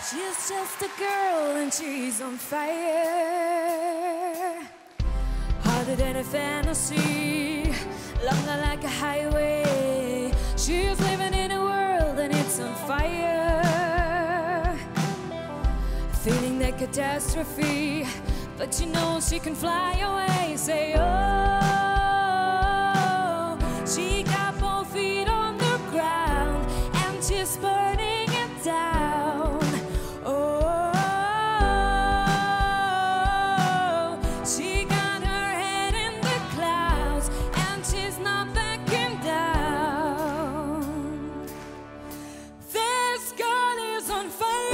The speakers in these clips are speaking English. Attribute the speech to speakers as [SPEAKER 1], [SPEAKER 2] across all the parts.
[SPEAKER 1] She's just a girl and she's on fire, harder than a fantasy, longer like a highway. She's living in a world and it's on fire, feeling that catastrophe, but you know she can fly away. Say oh, she got both feet on the ground and she's burning it down. Oh, she got her head in the clouds and she's not backing down. This girl is on fire.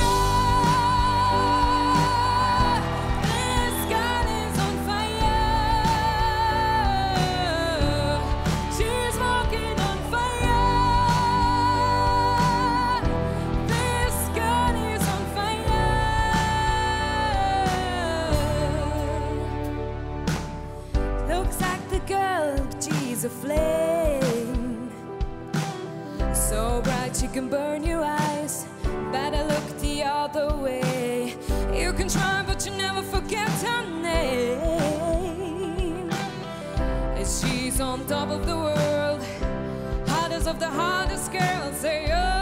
[SPEAKER 1] A flame so bright she can burn your eyes. Better look the other way. You can try but you never forget her name. She's on top of the world, hardest of the hardest girls. Say oh.